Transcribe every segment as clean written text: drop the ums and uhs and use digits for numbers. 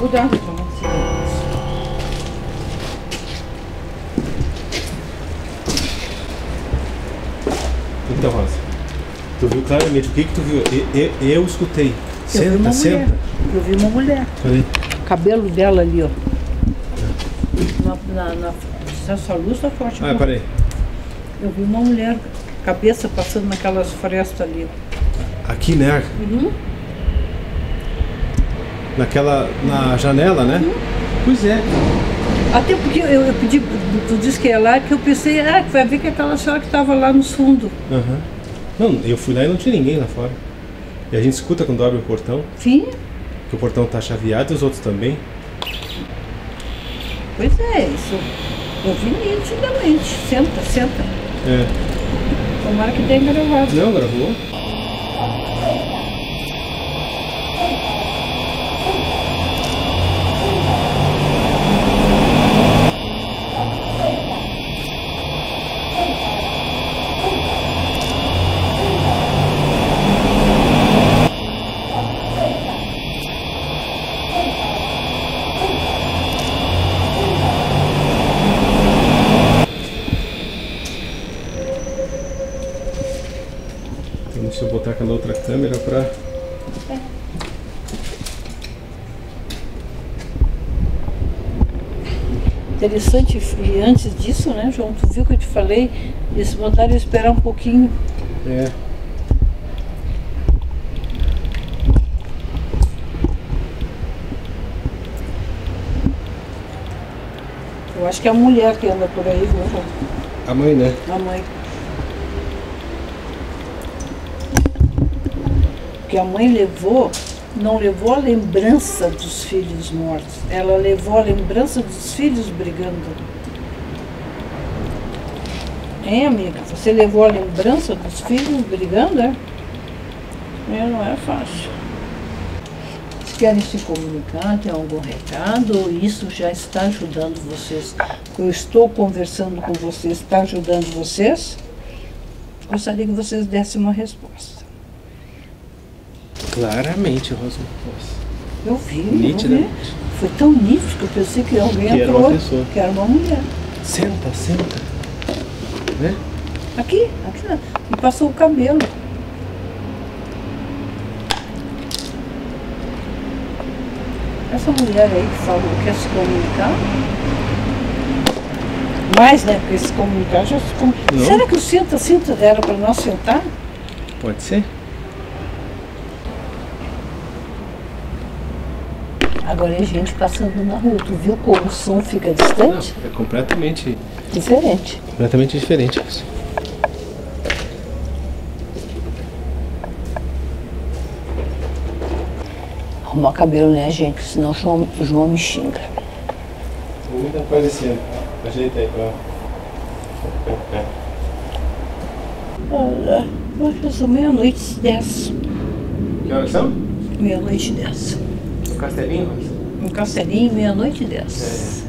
cuidado pra não se ver. Então, Rosa, tu viu claramente o que tu viu? Eu escutei. Senta, senta. Eu vi uma mulher. Ali. O cabelo dela ali, ó. Essa luz tá forte. Ah, parei. Eu vi uma mulher, cabeça passando naquelas frestas ali. Aqui, né? Uhum. Na janela, né? Uhum. Pois é. Até porque eu pedi, tu disse que ia lá, que eu pensei, que vai ver que aquela senhora que estava lá no fundo. Uhum. Não, eu fui lá e não tinha ninguém lá fora. E a gente escuta quando abre o portão, Sim. que o portão tá chaveado e os outros também. Pois é, isso. Eu vi nitidamente. Senta, senta. É. Tomara que tenha gravado. Não, gravou? Então deixa eu botar aquela outra câmera pra... Interessante, e antes disso, né, João, tu viu que eu te falei, eles mandaram eu esperar um pouquinho. É. Eu acho que é a mulher que anda por aí, viu, João? A mãe, né? A mãe. Porque a mãe não levou a lembrança dos filhos mortos, ela levou a lembrança dos filhos brigando. Hein, amiga? Você levou a lembrança dos filhos brigando, é? Não é fácil. Se querem se comunicar, tem algum recado, isso já está ajudando vocês. Eu estou conversando com vocês, está ajudando vocês? Gostaria que vocês dessem uma resposta. Claramente, Rosa. Eu vi, Nitidamente. Foi tão nítido que eu pensei que alguém Que era entrou, uma pessoa. que era uma mulher. Senta, senta. Né? Aqui, e passou o cabelo. Essa mulher aí que falou que quer se comunicar. Mais, né? Porque se comunicar já se comunica. Não. Será que o senta era para nós sentar? Pode ser? Agora é gente passando na rua. Tu viu como o som fica distante? Não, é completamente Diferente. diferente isso. Arrumar cabelo, né, gente? Senão o João me xinga. Muita coisa esse ano. Ajeita aí pra... Olha, hoje são 00:10. Que horas são? 00:10. O castelinho, Rosa? Um castelinho, 00:10.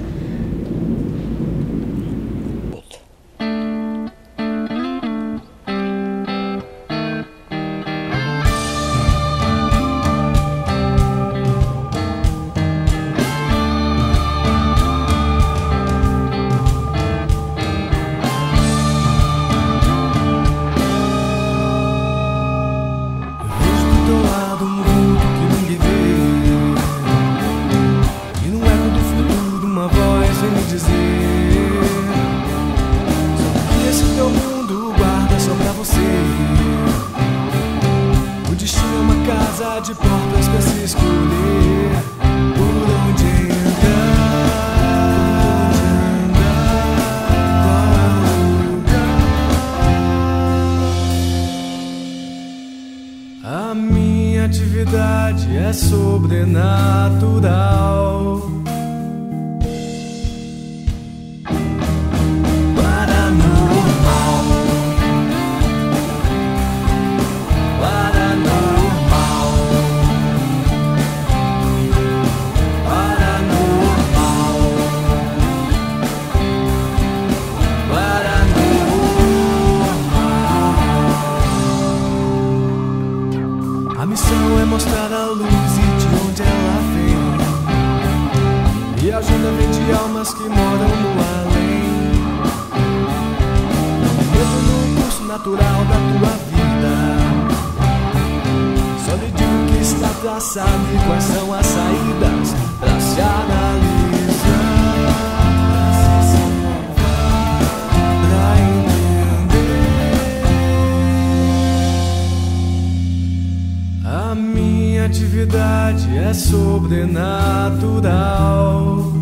De portas pra se escolher, por onde andar, qual lugar. A minha atividade é sobrenatural. A missão é mostrar a luz e de onde ela vem. natural da tua vida. Só lhe digo que está traçado e quais são as saídas pra se analisar, pra entender. A minha atividade é sobrenatural.